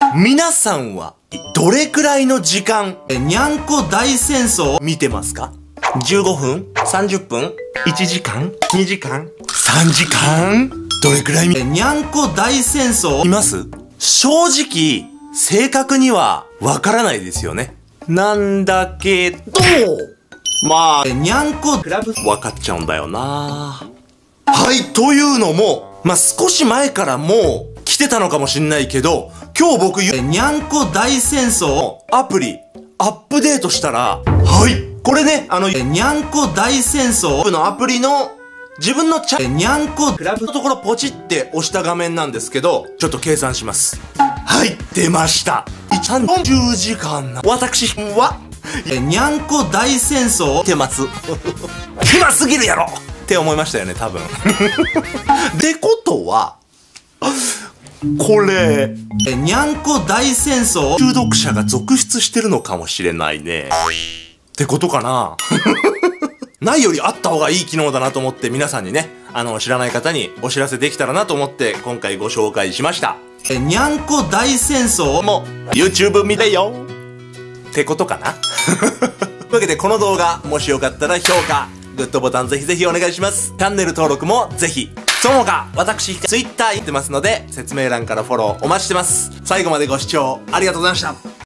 皆さんは、どれくらいの時間、にゃんこ大戦争を見てますか？ 15 分 ?30 分 ?1 時間 ?2 時間 ?3 時間どれくらいにゃんこ大戦争見ます？正直、正確にはわからないですよね。なんだけど、まあ、にゃんこクラブわかっちゃうんだよな。はい、というのも、まあ、少し前からもう来てたのかもしんないけど、今日僕にゃんこ大戦争アプリアップデートしたら、はい、これね、にゃんこ大戦争のアプリの自分のにゃんこクラブのところポチって押した画面なんですけど、ちょっと計算します。はい、出ました。30時間な。私は、にゃんこ大戦争手待つ。暇すぎるやろって思いましたよね、多分。ってことは、これ、にゃんこ大戦争中毒者が続出してるのかもしれないね。ってことかな。ないよりあった方がいい機能だなと思って皆さんにね、知らない方にお知らせできたらなと思って今回ご紹介しました。にゃんこ大戦争も YouTube 見てよってことかな。というわけでこの動画もしよかったら評価、グッドボタンぜひぜひお願いします。チャンネル登録もぜひ。その他、私、Twitter やってますので、説明欄からフォローお待ちしてます。最後までご視聴ありがとうございました。